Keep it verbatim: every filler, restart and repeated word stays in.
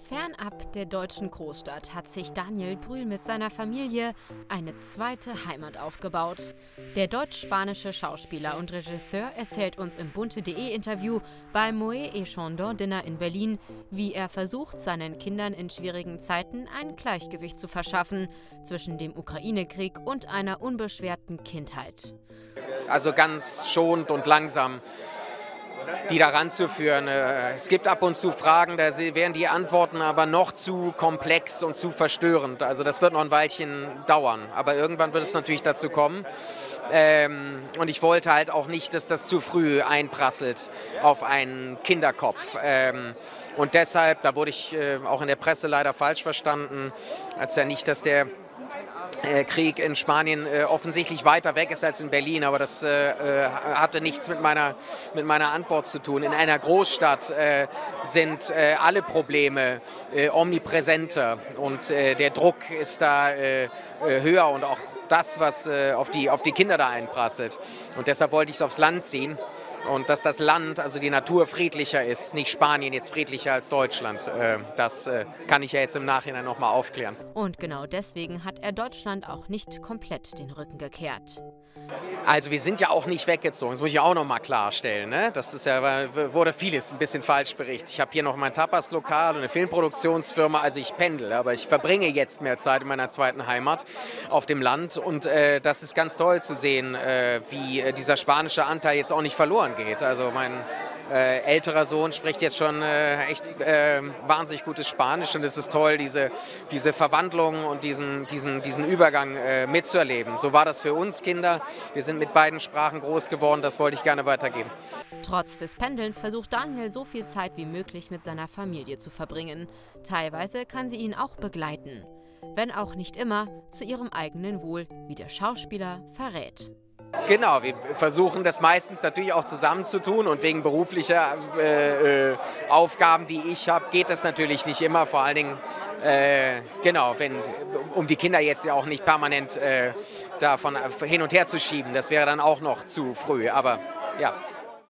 Fernab der deutschen Großstadt hat sich Daniel Brühl mit seiner Familie eine zweite Heimat aufgebaut. Der deutsch-spanische Schauspieler und Regisseur erzählt uns im bunte.de-Interview beim Moët et Chandon Dinner in Berlin, wie er versucht, seinen Kindern in schwierigen Zeiten ein Gleichgewicht zu verschaffen zwischen dem Ukraine-Krieg und einer unbeschwerten Kindheit. Also ganz schonend und langsam die da ranzuführen. Es gibt ab und zu Fragen, da wären die Antworten aber noch zu komplex und zu verstörend. Also das wird noch ein Weilchen dauern, aber irgendwann wird es natürlich dazu kommen. Ähm, und ich wollte halt auch nicht, dass das zu früh einprasselt auf einen Kinderkopf. Ähm, und deshalb, da wurde ich äh, auch in der Presse leider falsch verstanden, als ja nicht, dass der Krieg in Spanien äh, offensichtlich weiter weg ist als in Berlin, aber das äh, hatte nichts mit meiner, mit meiner Antwort zu tun. In einer Großstadt äh, sind äh, alle Probleme äh, omnipräsenter und äh, der Druck ist da äh, höher und auch das, was äh, auf die, auf die Kinder da einprasselt. Und deshalb wollte ich es aufs Land ziehen. Und dass das Land, also die Natur, friedlicher ist, nicht Spanien jetzt friedlicher als Deutschland, das kann ich ja jetzt im Nachhinein nochmal aufklären. Und genau deswegen hat er Deutschland auch nicht komplett den Rücken gekehrt. Also wir sind ja auch nicht weggezogen, das muss ich auch nochmal klarstellen. Ne? Das ist ja, wurde vieles ein bisschen falsch berichtet. Ich habe hier noch mein Tapas-Lokal und eine Filmproduktionsfirma, also ich pendel, aber ich verbringe jetzt mehr Zeit in meiner zweiten Heimat auf dem Land. Und äh, das ist ganz toll zu sehen, äh, wie äh, dieser spanische Anteil jetzt auch nicht verloren geht. Also mein äh, älterer Sohn spricht jetzt schon äh, echt äh, wahnsinnig gutes Spanisch und es ist toll, diese, diese Verwandlung und diesen, diesen, diesen Übergang äh, mitzuerleben. So war das für uns Kinder. Wir sind mit beiden Sprachen groß geworden, das wollte ich gerne weitergeben. Trotz des Pendelns versucht Daniel so viel Zeit wie möglich mit seiner Familie zu verbringen. Teilweise kann sie ihn auch begleiten, wenn auch nicht immer zu ihrem eigenen Wohl, wie der Schauspieler verrät. Genau, wir versuchen das meistens natürlich auch zusammenzutun und wegen beruflicher äh, äh, Aufgaben, die ich habe, geht das natürlich nicht immer. Vor allen Dingen, äh, genau, wenn, um die Kinder jetzt ja auch nicht permanent äh, davon hin und her zu schieben, das wäre dann auch noch zu früh, aber ja.